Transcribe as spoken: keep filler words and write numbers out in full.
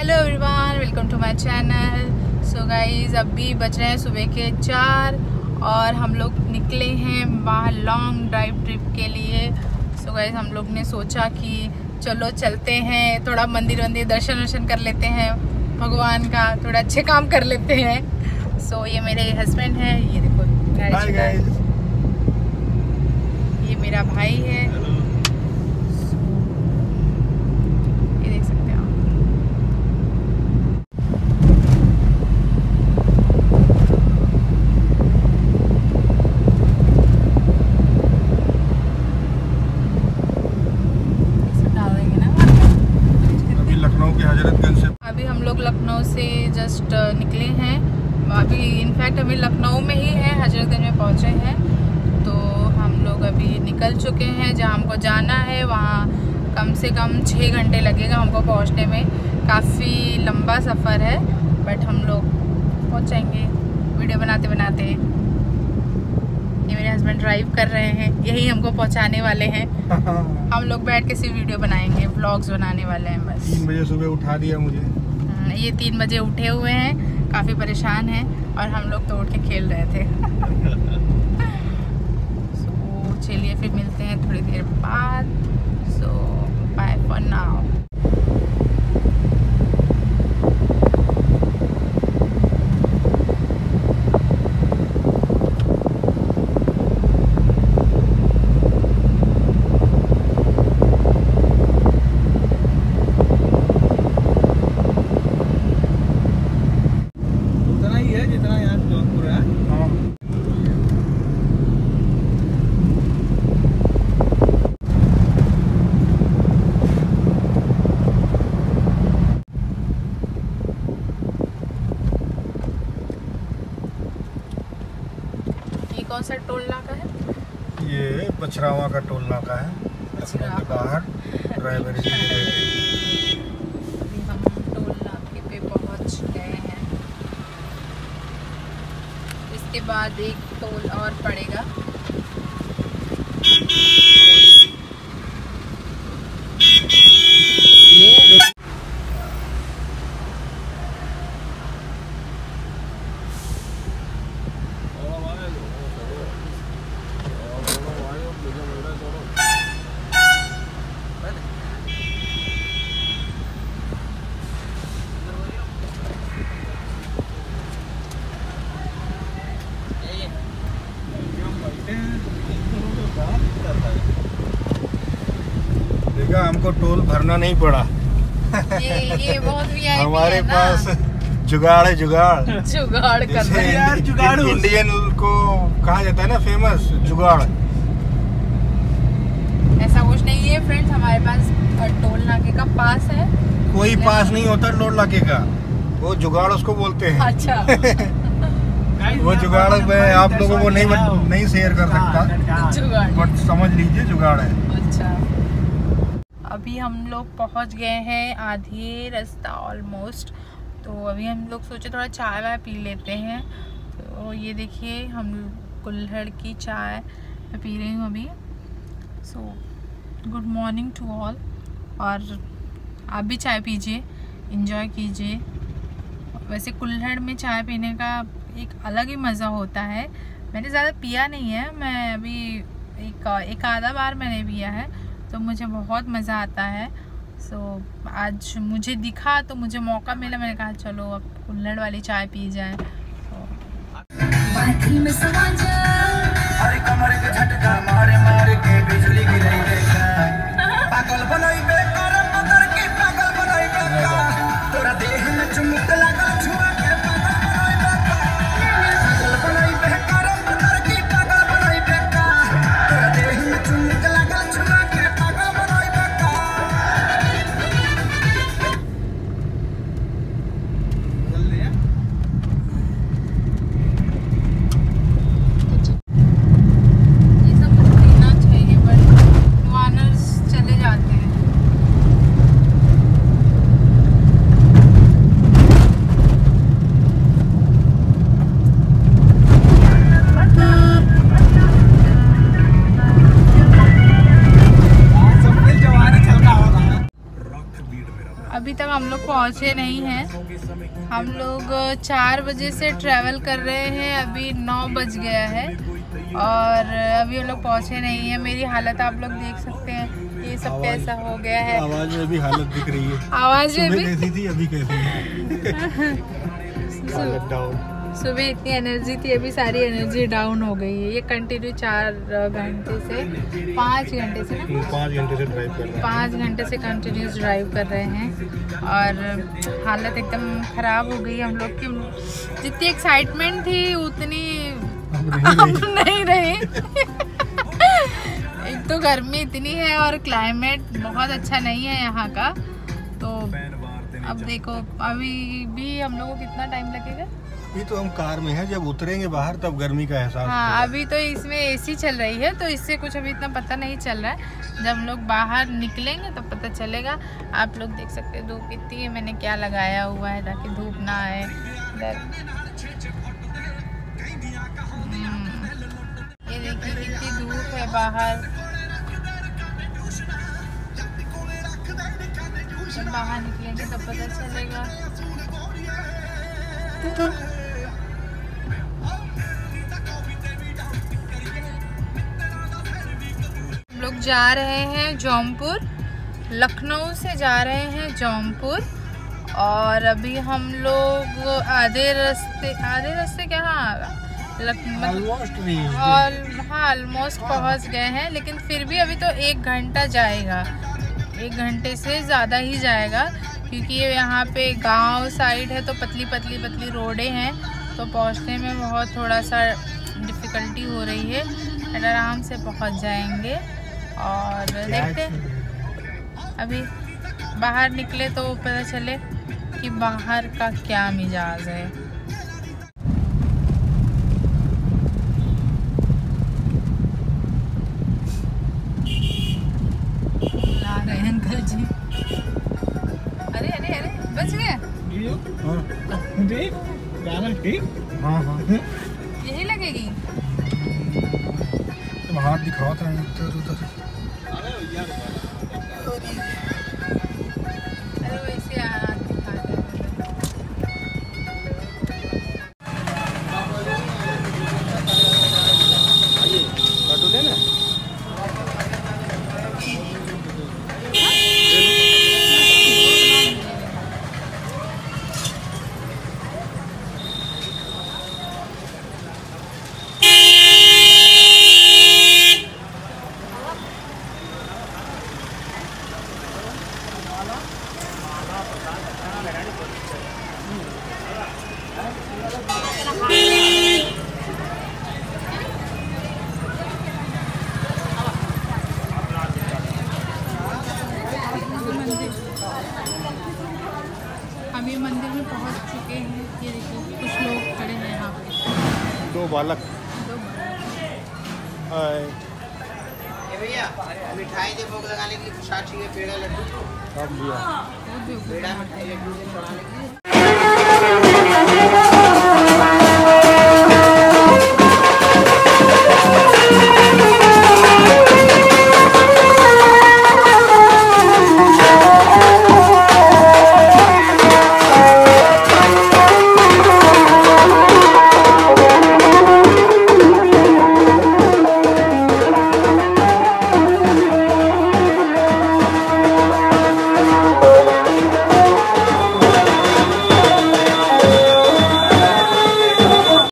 Hello everyone, welcome to my channel. So guys अभी बज रहे हैं सुबह के चार और हम लोग निकले हैं बाहर लॉन्ग ड्राइव ट्रिप के लिए। सो so गाइज हम लोग ने सोचा कि चलो चलते हैं, थोड़ा मंदिर वंदिर दर्शन वर्शन कर लेते हैं, भगवान का थोड़ा अच्छे काम कर लेते हैं। सो so, ये मेरे हस्बैंड है, ये देखो गाड़ी चला, ये मेरा भाई है, ये देख सकते हैं आप। लखनऊ के हजरतगंज से अभी हम लोग लखनऊ से जस्ट निकले हैं। अभी इनफैक्ट अभी लखनऊ में ही है, हजरतगंज में पहुंचे हैं। तो हम लोग अभी निकल चुके हैं, जहां हमको जाना है वहां कम से कम छः घंटे लगेगा हमको पहुंचने में। काफ़ी लंबा सफ़र है बट हम लोग पहुंच जाएंगे वीडियो बनाते बनाते। ये मेरे हस्बैंड ड्राइव कर रहे हैं, यही हमको पहुंचाने वाले हैं। हम लोग बैठ के सिर्फ वीडियो बनाएंगे, व्लॉग्स बनाने वाले हैं बस। तीन बजे सुबह उठा दिया मुझे। ये तीन बजे उठे हुए हैं, काफ़ी परेशान हैं और हम लोग तो उठ के खेल रहे थे। सो चलिए फिर मिलते हैं थोड़ी देर बाद। So bye for now. कौन सा टोल नाका है? ये पछरावा का टोल नाका है, लखनऊ के बाहर ड्राइवर। अभी हम टोल नाके पे पहुंच गए हैं। इसके बाद एक टोल और पड़ेगा। देखा, हमको टोल भरना नहीं पड़ा। ये ये बहुत वीआईपी हमारे है ना? पास जुगाड़ है, जुगाड़ जुगाड़ कर रहे हैं यार। जुगाड़ इंडियन को कहा जाता है ना, फेमस जुगाड़। ऐसा कुछ नहीं है फ्रेंड्स, हमारे पास टोल नाके का पास है। कोई पास नहीं होता टोल नाके का, वो जुगाड़ उसको बोलते हैं। अच्छा। वो जुगाड़ मैं आप लोगों को नहीं नहीं शेयर कर सकता, जुगाड़ बट समझ लीजिए जुगाड़ है। अच्छा, अभी हम लोग पहुंच गए हैं आधे रास्ता ऑलमोस्ट। तो अभी हम लोग सोचे थोड़ा चाय वाय पी लेते हैं। तो ये देखिए हम कुल्हड़ की चाय मैं पी रही हूँ अभी। So good morning to all, और आप भी चाय पीजिए, एंजॉय कीजिए। वैसे कुल्हड़ में चाय पीने का एक अलग ही मज़ा होता है। मैंने ज़्यादा पिया नहीं है, मैं अभी एक एक आधा बार मैंने पिया है, तो मुझे बहुत मज़ा आता है। सो so, आज मुझे दिखा तो मुझे मौका मिला, मैंने कहा चलो अब कुल्हड़ वाली चाय पी जाए। ये सब कुछ देना चाहिए बट वानर्स चले जाते हैं। लोग पहुँचे नहीं हैं। हम लोग चार बजे से ट्रैवल कर रहे हैं, अभी नौ बज गया है और अभी हम लोग पहुँचे नहीं हैं। मेरी हालत आप लोग देख सकते हैं, ये सब कैसा हो गया है। आवाज में भी हालत दिख रही है। आवाज में भी कैसी थी, अभी कैसी है। हालत डाउन। सुबह इतनी एनर्जी थी, अभी सारी एनर्जी डाउन हो गई है। ये कंटिन्यू चार घंटे से पाँच घंटे से ना पाँच घंटे से ड्राइव कर रहे हैं। पाँच घंटे से कंटिन्यूस ड्राइव कर रहे हैं और हालत एकदम ख़राब हो गई। हम लोग की जितनी एक्साइटमेंट थी उतनी अब नहीं रही। एक तो गर्मी इतनी है और क्लाइमेट बहुत अच्छा नहीं है यहाँ का। तो अब देखो, अभी भी हम लोगों को कितना टाइम लगेगा। ये तो हम कार में हैं, जब उतरेंगे बाहर तब गर्मी का एहसास। हाँ, अभी तो इसमें एसी चल रही है तो इससे कुछ अभी इतना पता नहीं चल रहा है। जब हम लोग बाहर निकलेंगे तो पता चलेगा। आप लोग देख सकते हैं धूप कितनी है। मैंने क्या लगाया हुआ है ताकि धूप ना आए इधर। ये देखिए कितनी धूप है बाहर। जब बाहर निकलेंगे तब पता चलेगा। लोग जा रहे हैं जौनपुर, लखनऊ से जा रहे हैं जौनपुर और अभी हम लोग आधे रास्ते आधे रास्ते क्या हाँ ऑलमोस्ट हाँ ऑलमोस्ट पहुंच गए हैं। लेकिन फिर भी अभी तो एक घंटा जाएगा, एक घंटे से ज़्यादा ही जाएगा क्योंकि ये यहाँ पे गांव साइड है तो पतली पतली पतली रोडें हैं तो पहुँचने में बहुत थोड़ा सा डिफ़िकल्टी हो रही है। और आराम से पहुँच जाएंगे। और देखते अभी बाहर निकले तो पता चले कि बाहर का क्या मिजाज है। ला रहे हैं अंकल जी। अरे अरे अरे बच गए। हाँ हाँ यही लगेगी। तुम हाथ दिखाओ तो इधर उधर। अरे वैसे हाथ दिखा दे। अभी मंदिर में पहुंच चुके हैं। ये देखिए कुछ लोग खड़े हैं यहाँ पे। दो बालक। दो हाय भैया मिठाई दे भोग लगाने के लिए प्रसाद चाहिए, पेड़ा लड्डू। अब दिया। वो भी पेड़ा मिठाई लड्डू से चढ़ाने के लिए।